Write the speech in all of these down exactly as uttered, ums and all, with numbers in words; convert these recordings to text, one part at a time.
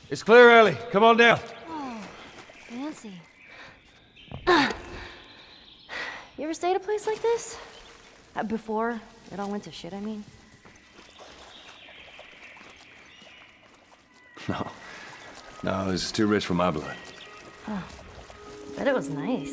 It's clear, Ellie. Come on down. Oh, fancy. You ever stay at a place like this? Uh, before it all went to shit, I mean? No. No, this is too rich for my blood. Oh, bet it was nice.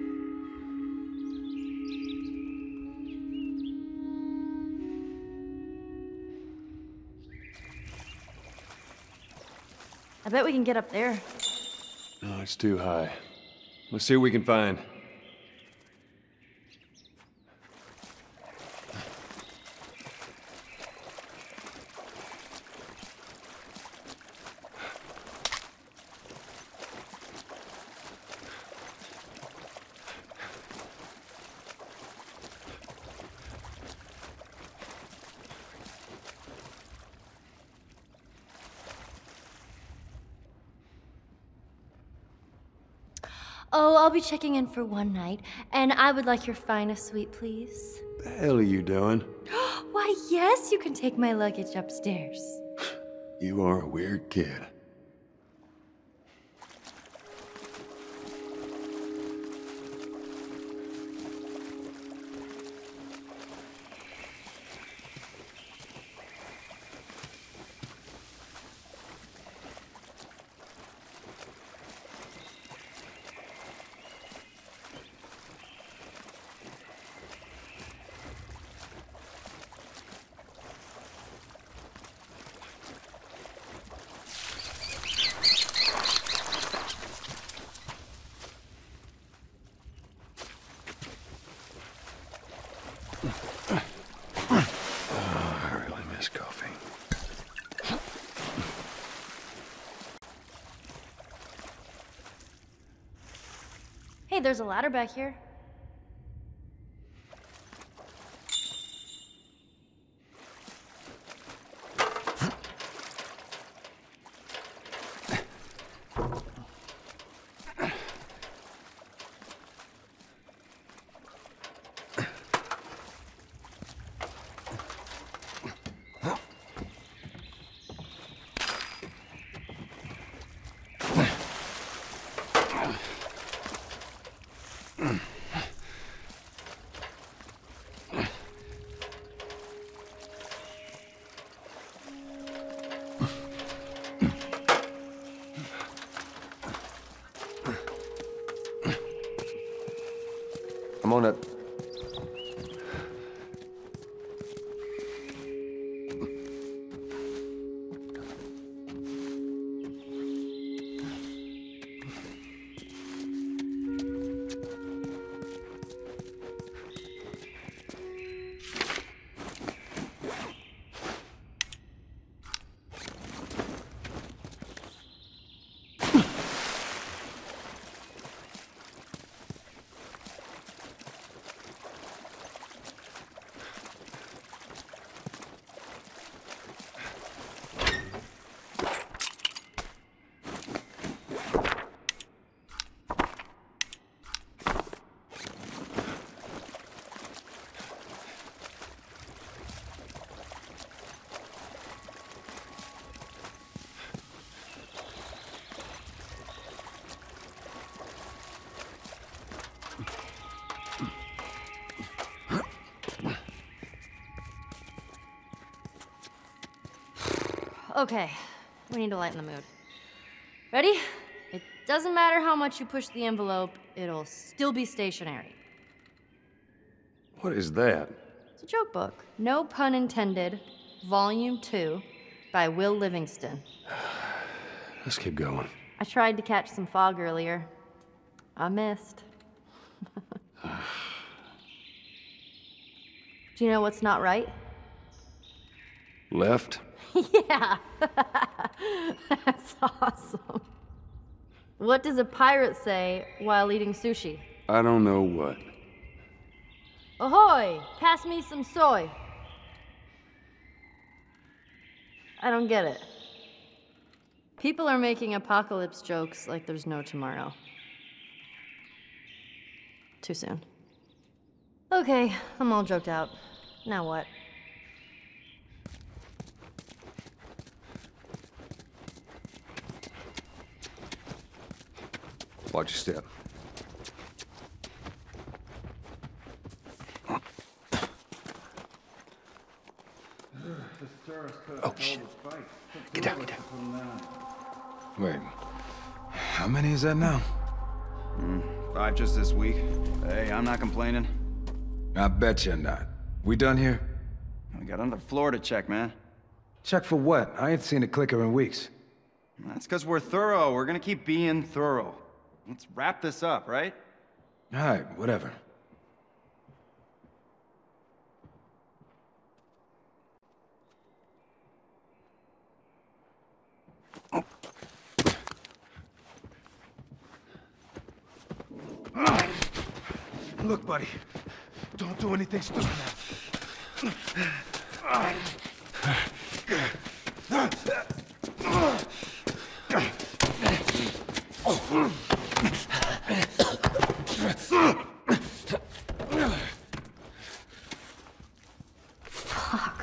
I bet we can get up there. No, it's too high. Let's see what we can find. Oh, I'll be checking in for one night, and I would like your finest suite, please. The hell are you doing? Why, yes, you can take my luggage upstairs. You are a weird kid. Hey, there's a ladder back here. I'm on it. Okay, we need to lighten the mood. Ready? It doesn't matter how much you push the envelope, it'll still be stationary. What is that? It's a joke book. No pun intended. Volume two by Will Livingston. Let's keep going. I tried to catch some fog earlier. I missed. Do you know what's not right? Left? Yeah. That's awesome. What does a pirate say while eating sushi? I don't know what. Ahoy! Pass me some soy. I don't get it. People are making apocalypse jokes like there's no tomorrow. Too soon. Okay, I'm all joked out. Now what? Watch your step. Oh, shit. Get down, get down. Wait. How many is that now? Mm, five just this week. Hey, I'm not complaining. I bet you're not. We done here? We got another floor to check, man. Check for what? I ain't seen a clicker in weeks. That's because we're thorough. We're gonna keep being thorough. Let's wrap this up, right? All right, whatever. Look, buddy. Don't do anything stupid now. Fuck.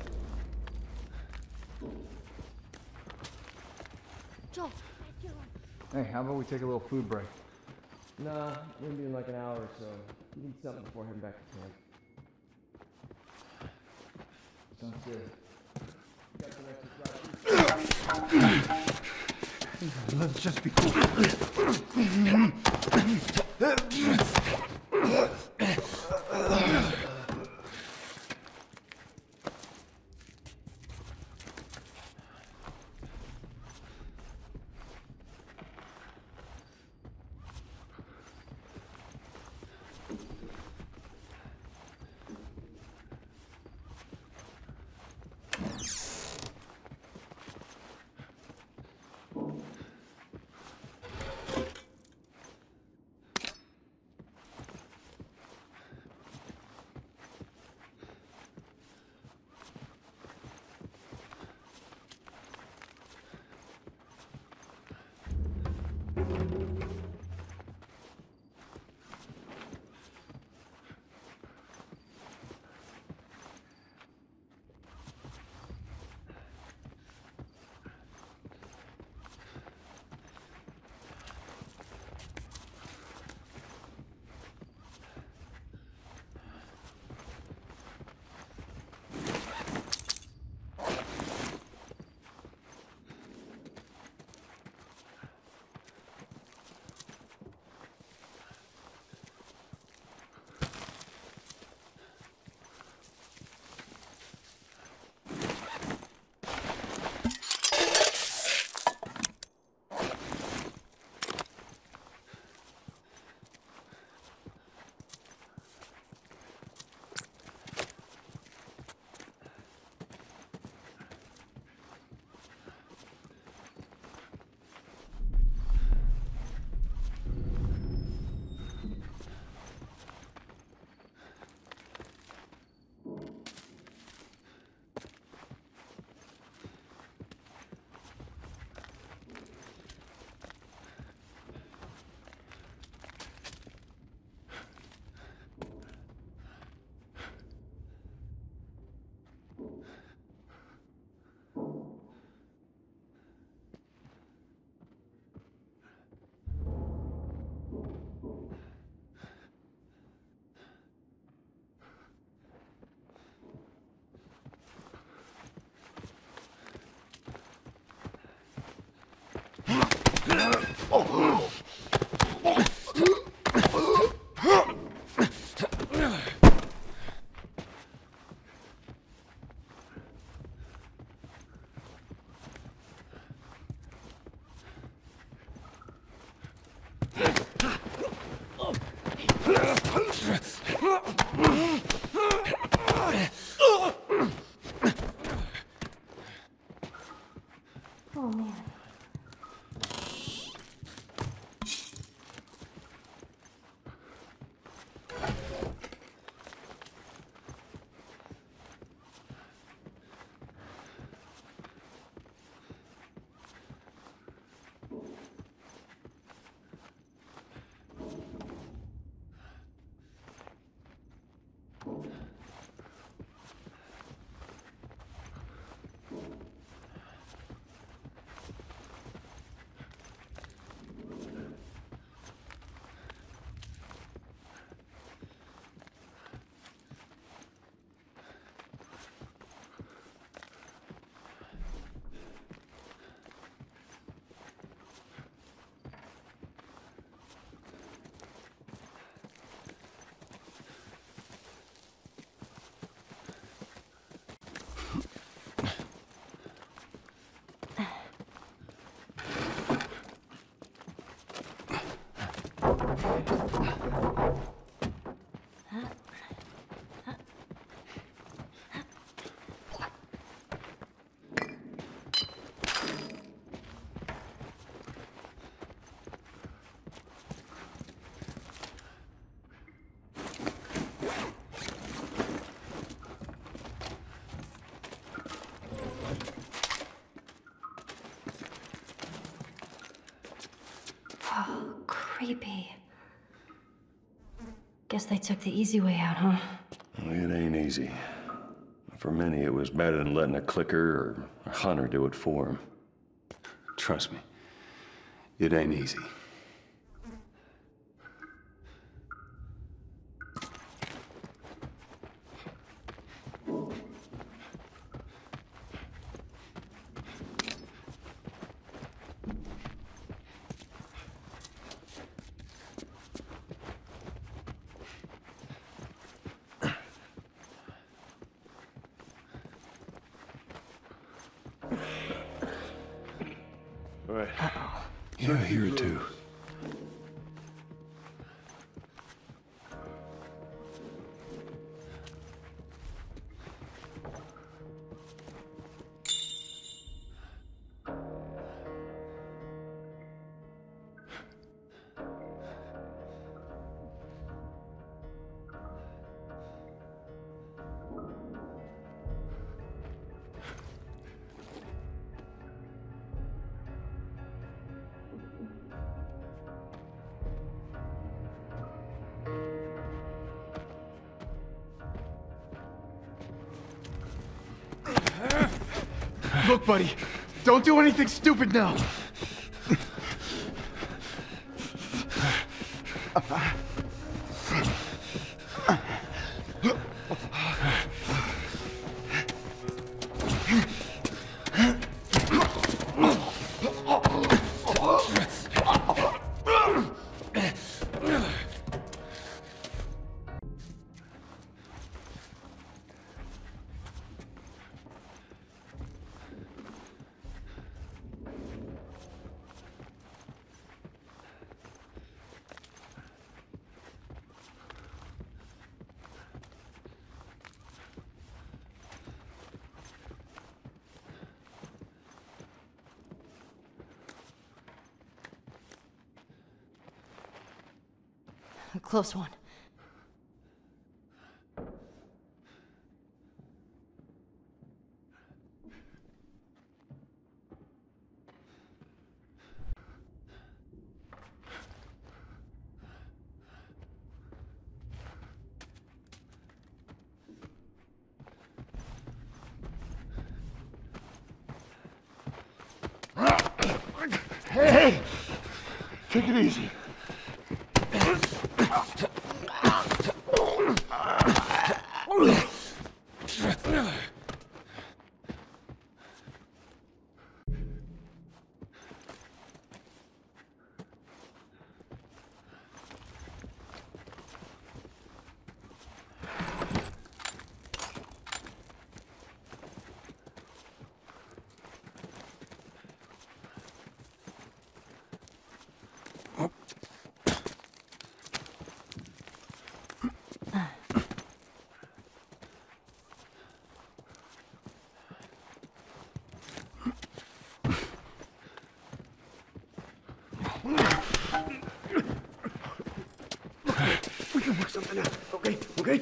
Joel. Hey, how about we take a little food break? Nah, we're gonna be in like an hour or so. We need something before heading back to camp. Sounds good. Let's just be cool. Oh, man. creepy. Guess they took the easy way out, huh? Well, it ain't easy. For many, it was better than letting a clicker or a hunter do it for them. Trust me, it ain't easy. All right. Uh-oh. Yeah, I hear it too. Look, buddy, don't do anything stupid now. A close one. Hey, hey! Take it easy. We can work something out, okay? Okay?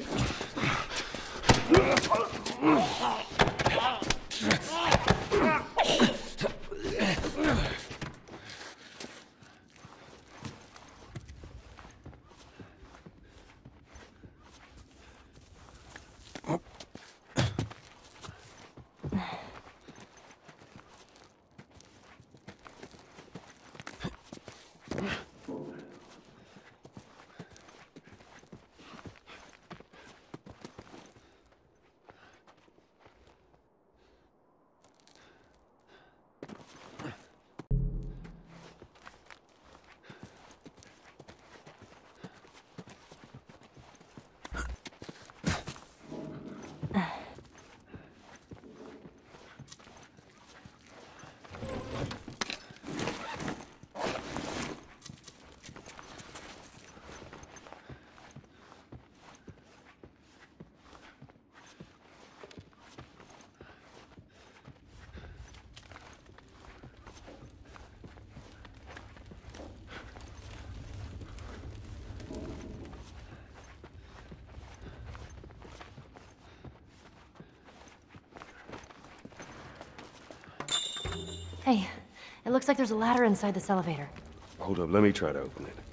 Hey, it looks like there's a ladder inside this elevator. Hold up, let me try to open it.